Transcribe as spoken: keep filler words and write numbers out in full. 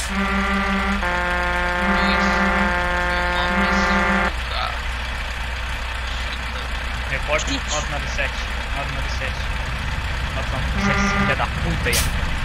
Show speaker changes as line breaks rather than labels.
Repórter nove nove sete. nove nove sete. nove nove sete, filha da puta aí.